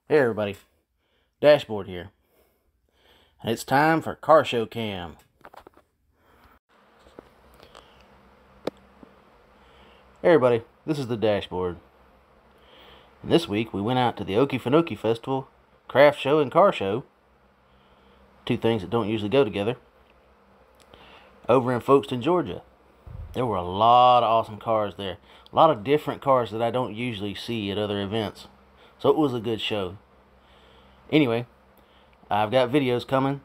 Hey everybody, Dashboard here, and it's time for Car Show Cam. Hey everybody, this is the Dashboard, and this week we went out to the Okeefenokee Festival, craft show and car show, two things that don't usually go together, over in Folkston, Georgia. There were a lot of awesome cars there, a lot of different cars that I don't usually see at other events, so it was a good show. Anyway, I've got videos coming.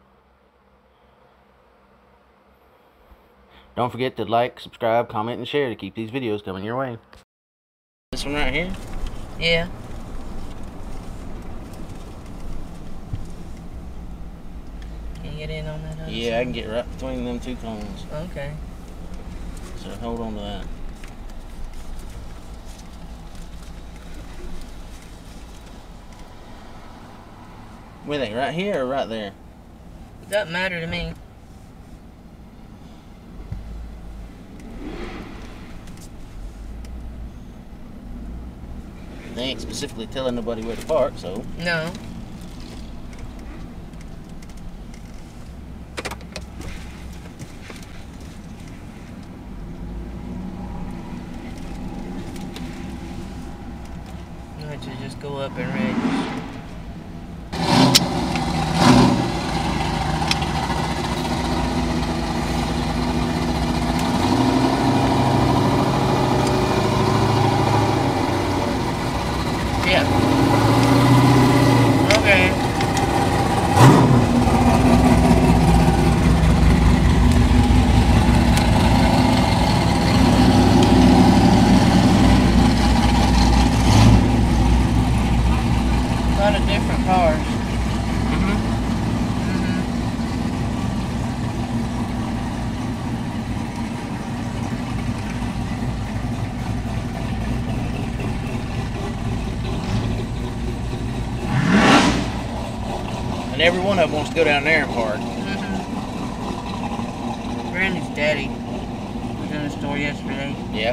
Don't forget to like, subscribe, comment, and share to keep these videos coming your way. This one right here? Yeah. Can you get in on that? Yeah, I can get right between them two cones. Okay. So hold on to that. Were they right here or right there? Doesn't matter to me. They ain't specifically telling nobody where to park, so. No. Which is just go up and register. Yeah. Okay. A lot of different cars. And every one of them wants to go down there and park. Brandy's daddy was in the store yesterday. Yeah.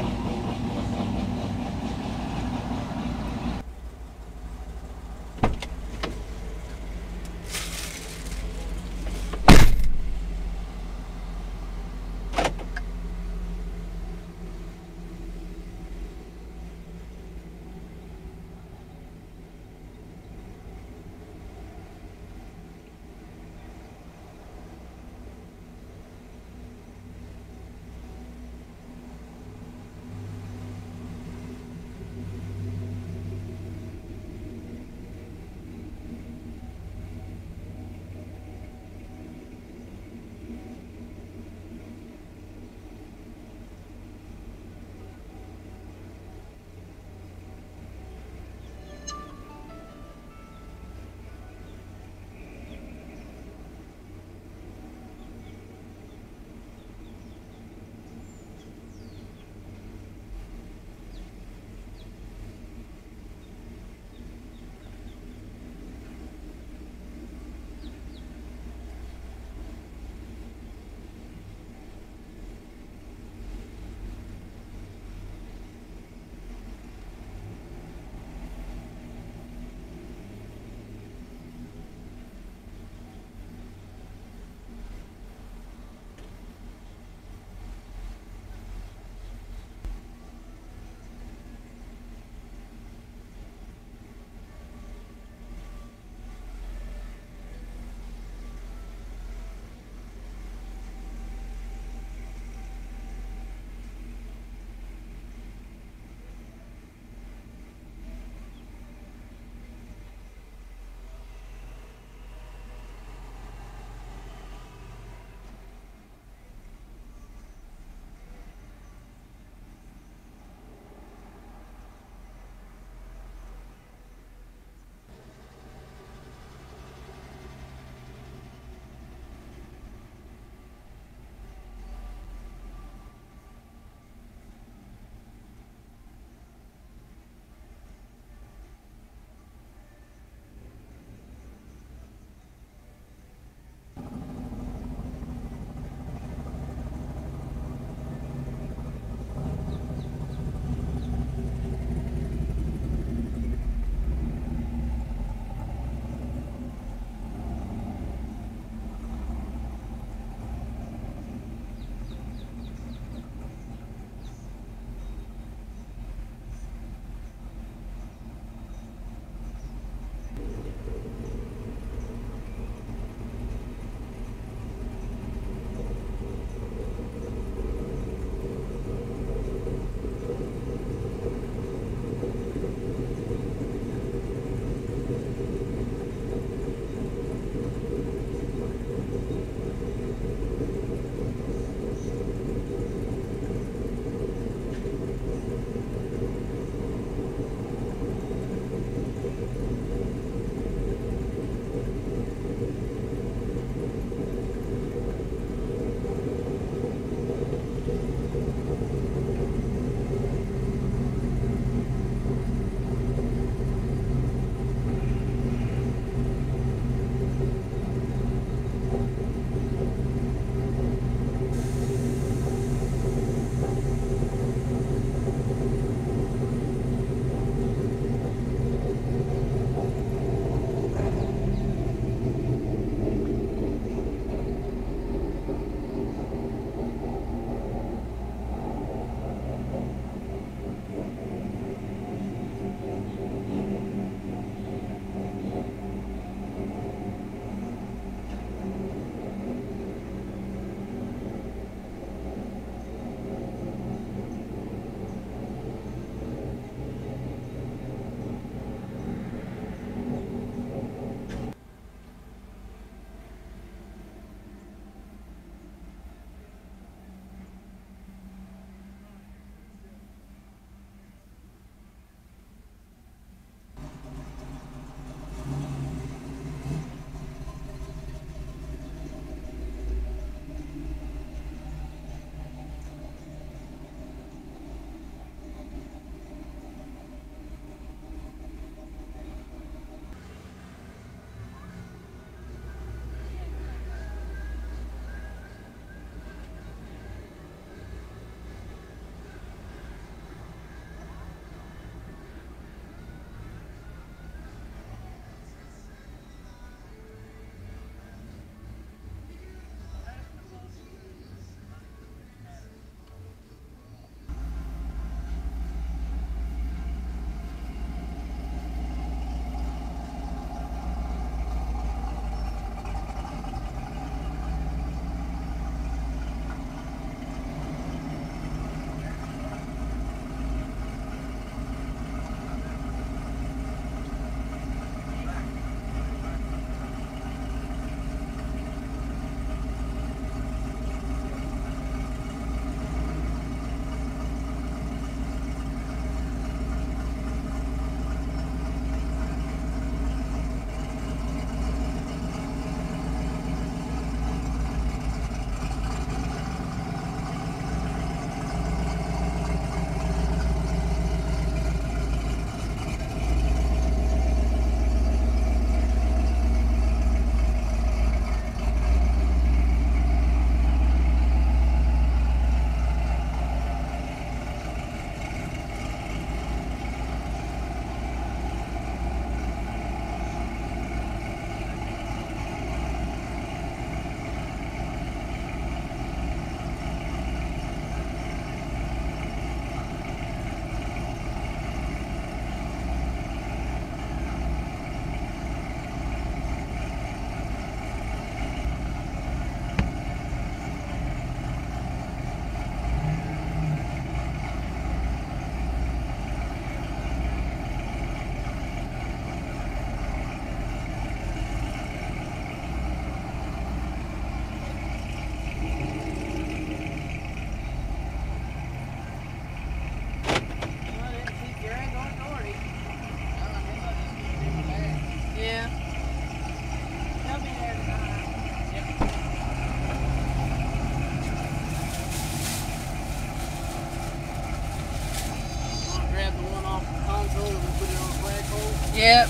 console and we put it on a flagpole? Yep.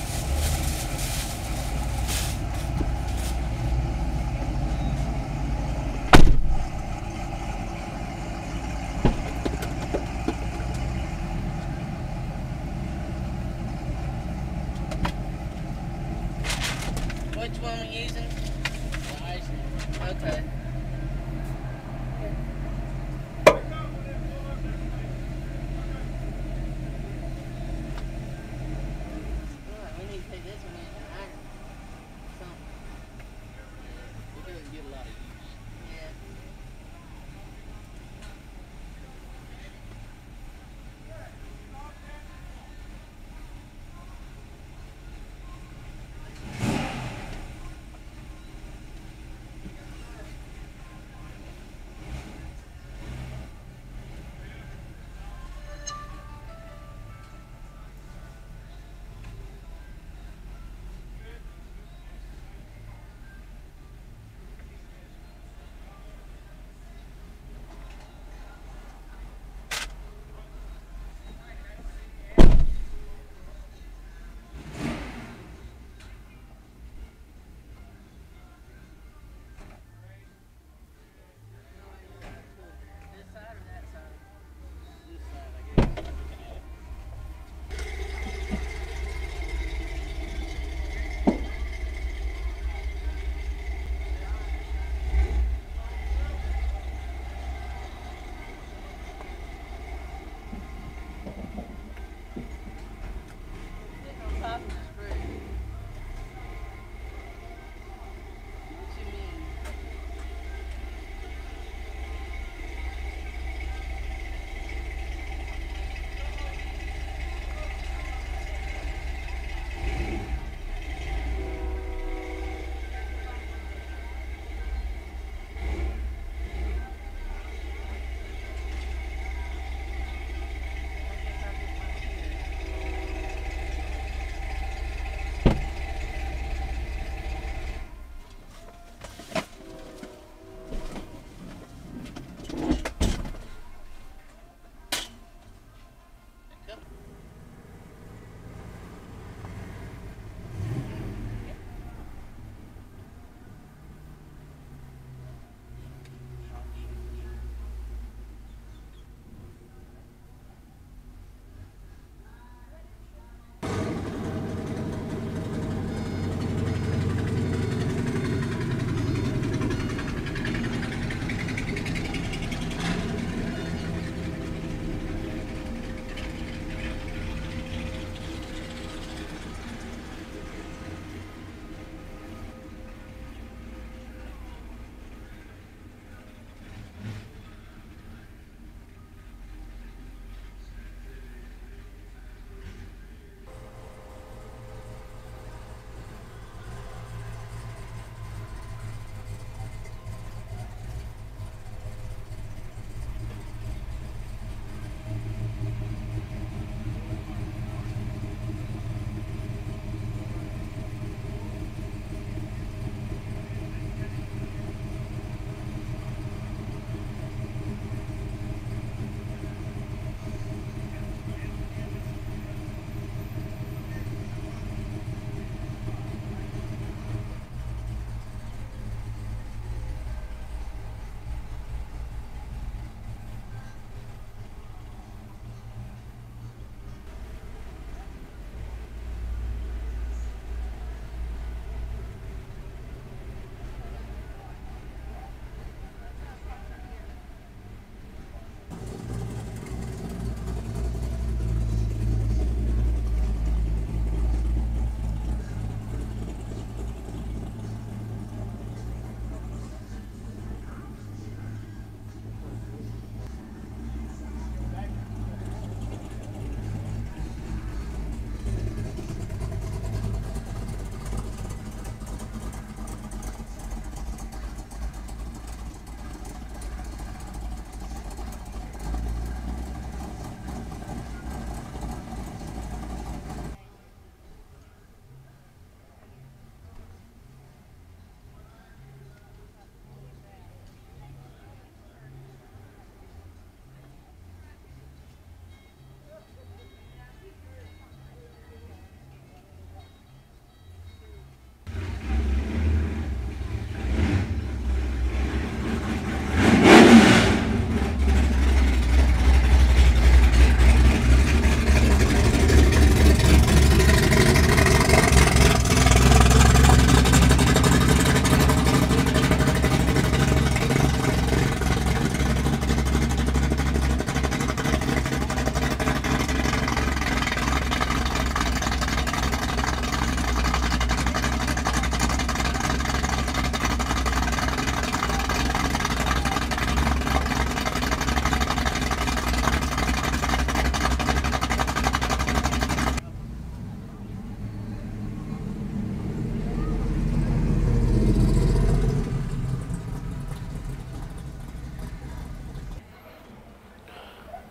Which one we using? Okay. Alright, we need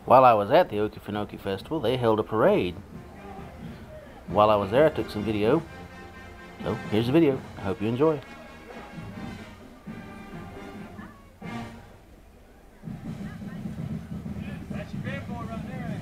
While I was at the Okeefenokee Festival, they held a parade. While I was there, I took some video. So, here's the video. I hope you enjoy. That's your big boy right there.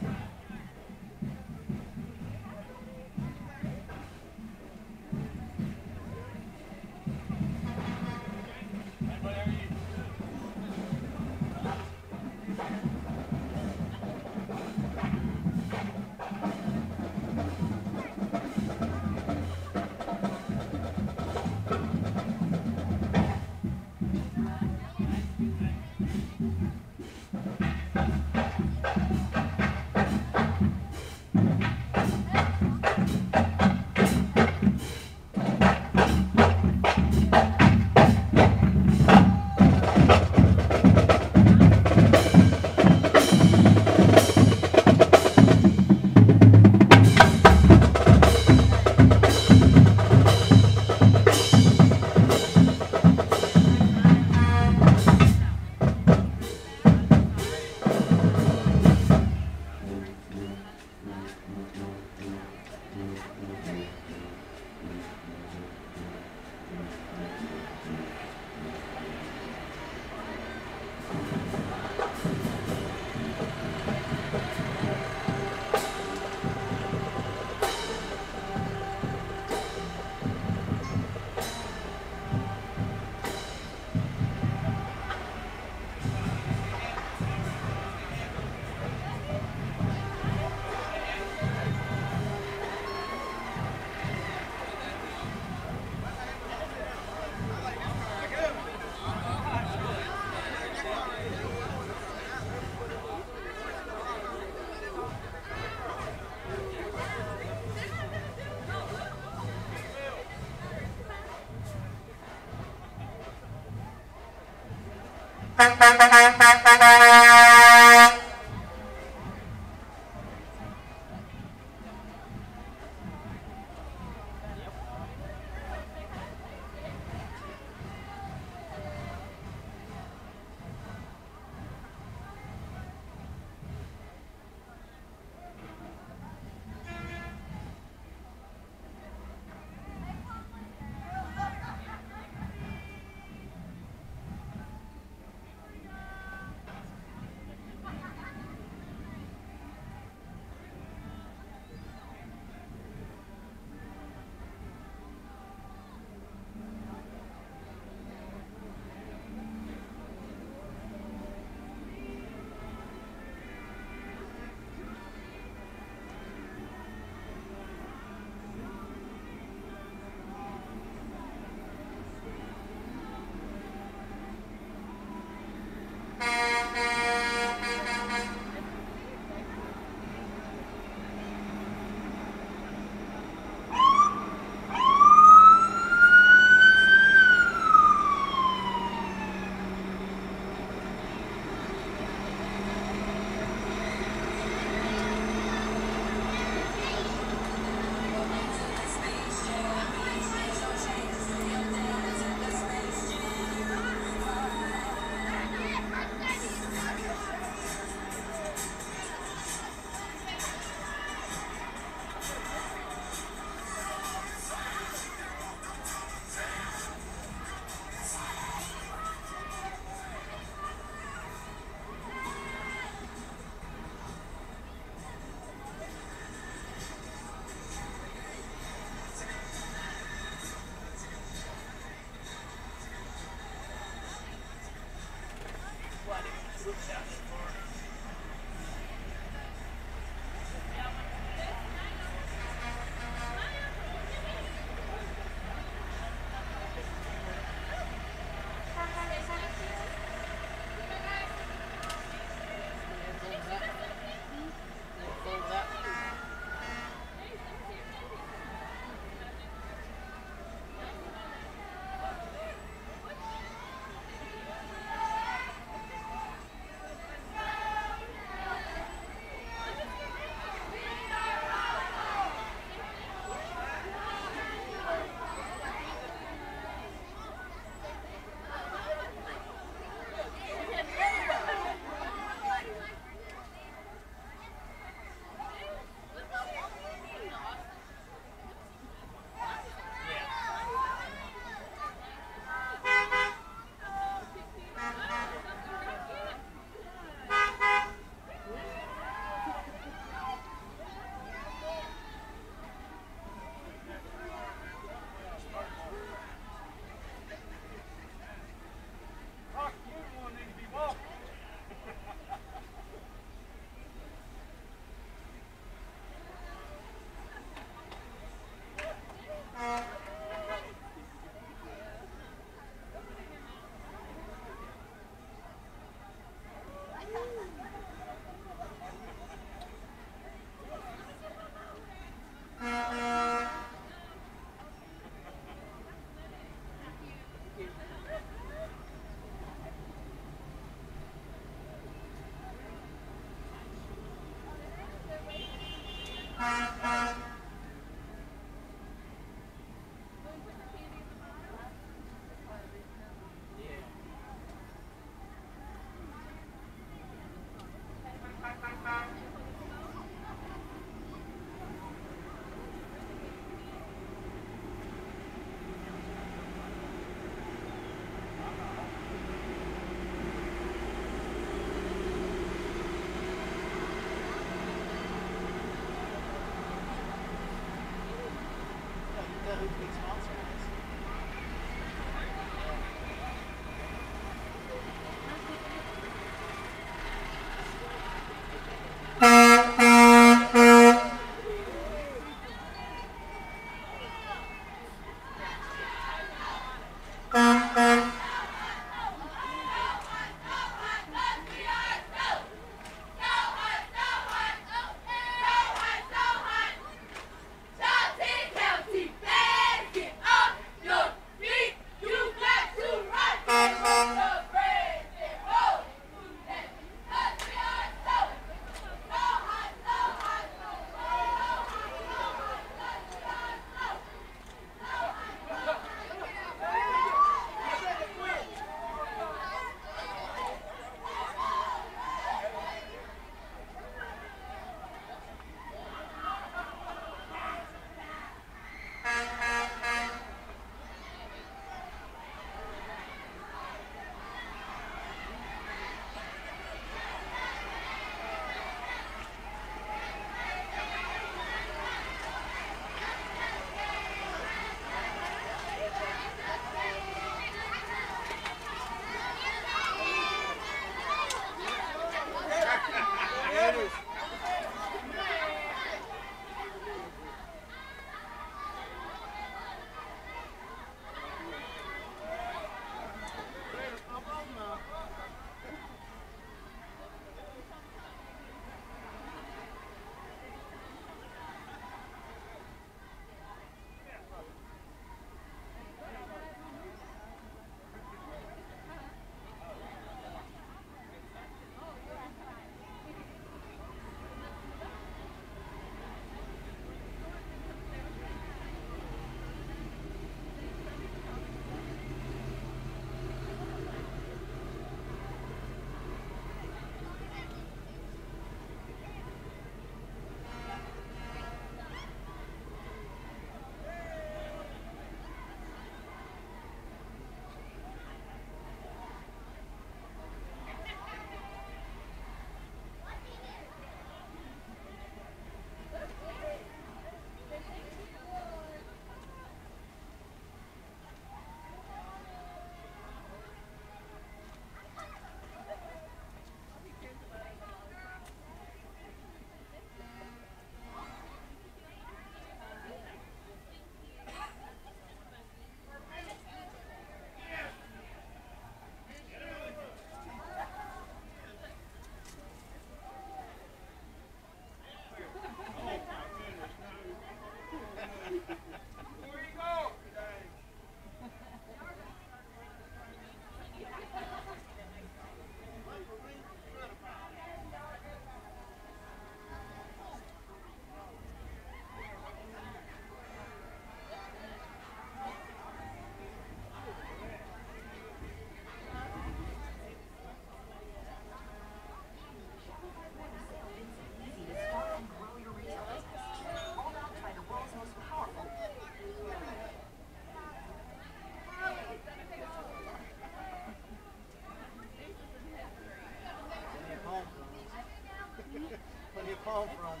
palm fronds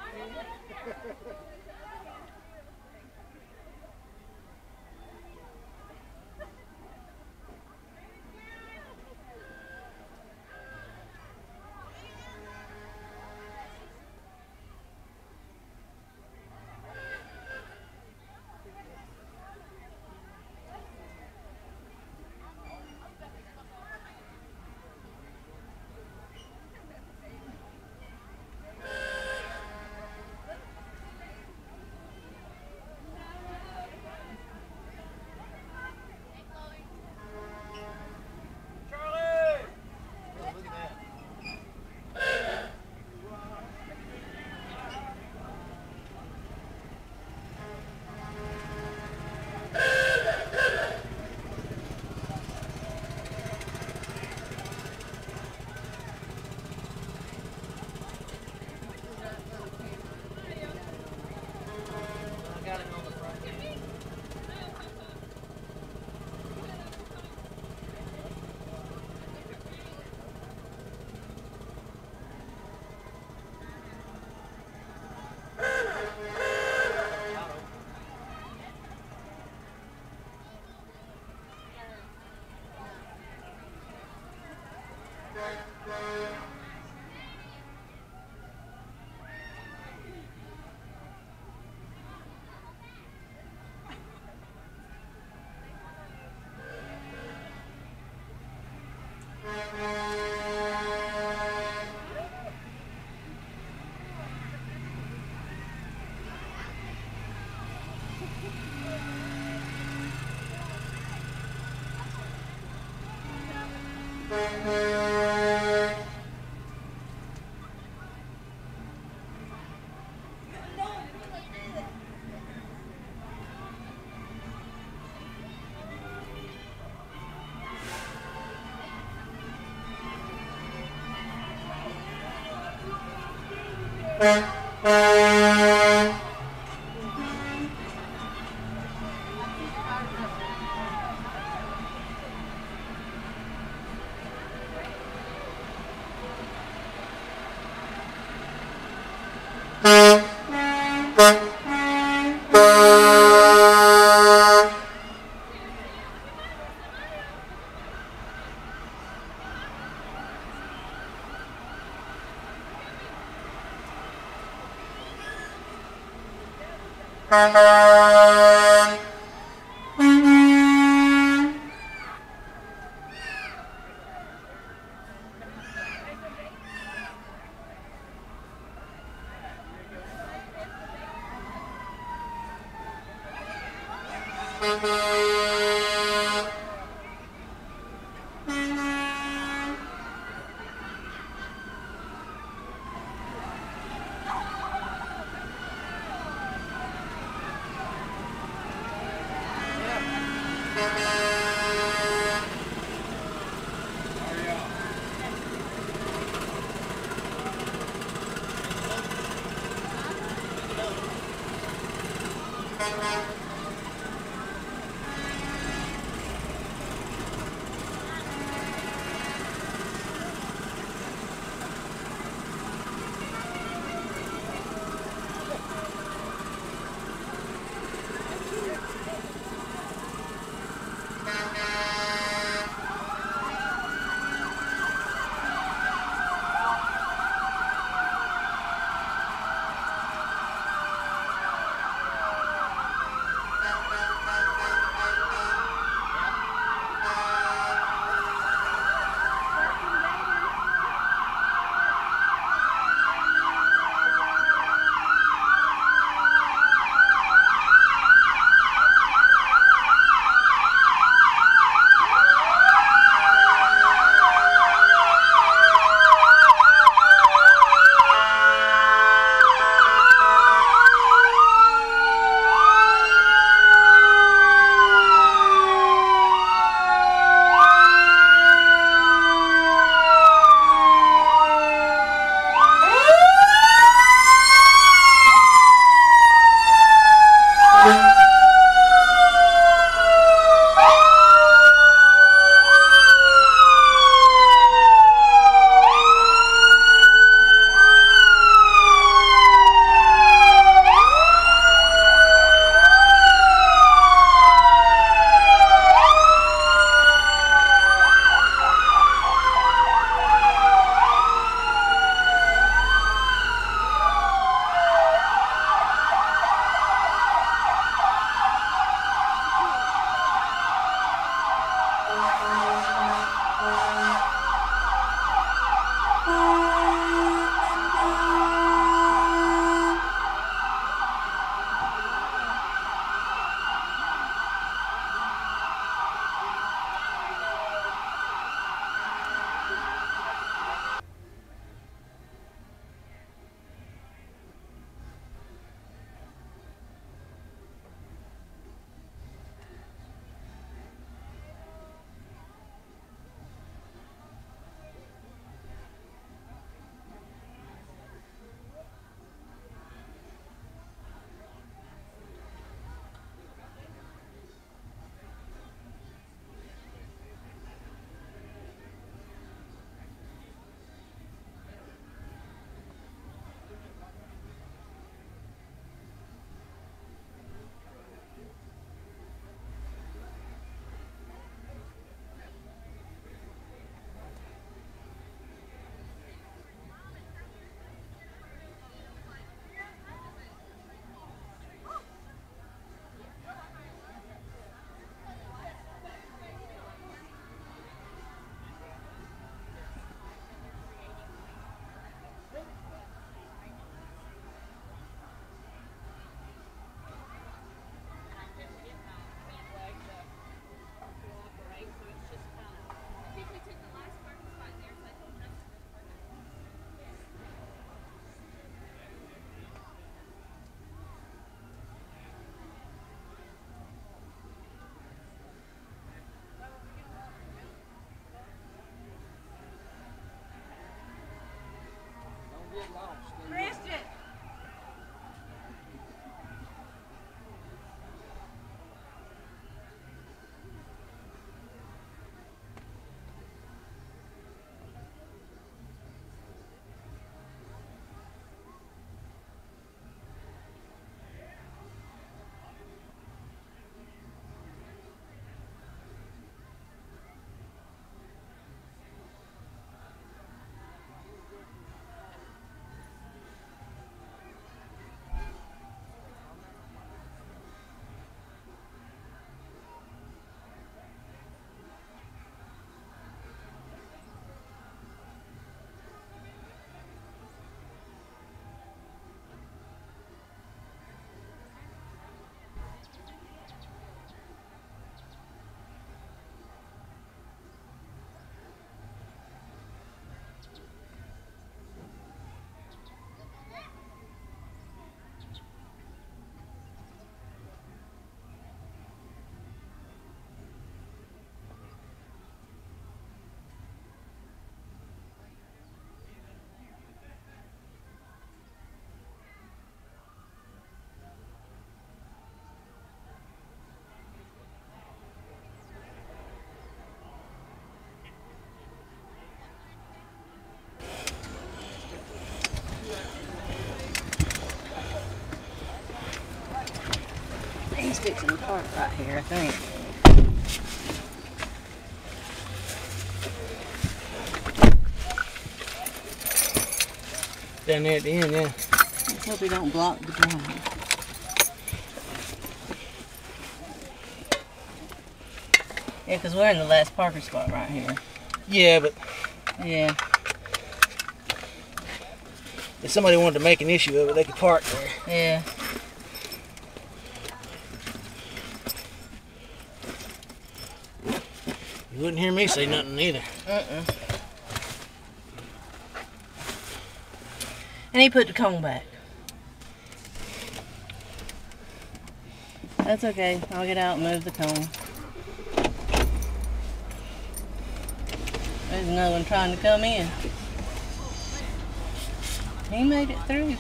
around. fixing the park right here, I think. Down there at the end, yeah. Let's hope we don't block the drive. Yeah, because we're in the last parking spot right here. Yeah, but Yeah. if somebody wanted to make an issue of it, they could park there. Yeah. You wouldn't hear me say nothing either. And he put the cone back. That's okay. I'll get out and move the cone. There's another one trying to come in. He made it through.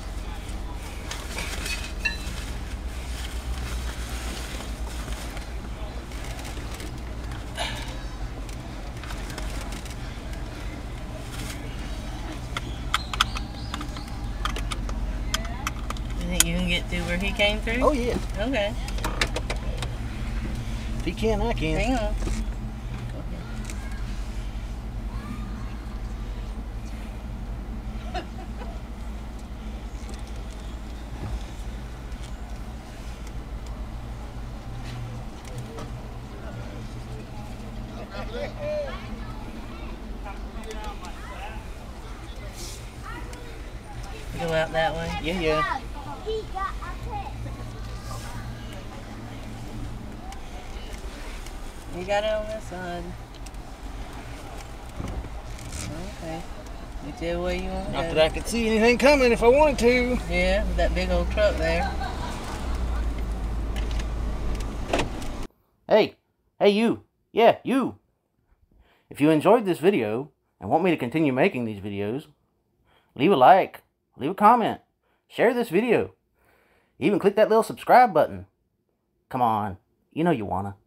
You think you can get through where he came through? Oh, yeah. Okay. If he can, I can. Hang on. Go out that way. Yeah, yeah. You got it on this side. Okay. Whichever way you want to Not go. that I could see anything coming if I wanted to. Yeah, with that big old truck there. Hey, you. Yeah, you. If you enjoyed this video and want me to continue making these videos, leave a like, leave a comment, share this video, even click that little subscribe button. Come on, you know you wanna.